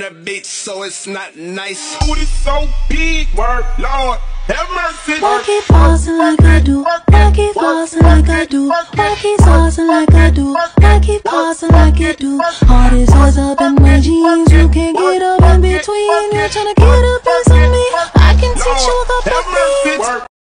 that beat, so it's not nice. Booty so big, word, Lord, have mercy. Why keep flossing like I do? Why keep flossing like I do? Why keep saucing like I do? Why keep flossing like you do? All this was up in my jeans, you can't get up in between. You're tryna get a piece of me, I can teach you the Have mercy. techniques.